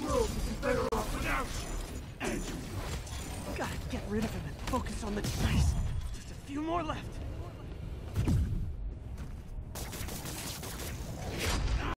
world would be better off without you. And you. Gotta get rid of him and focus on the dice. Just a few more left.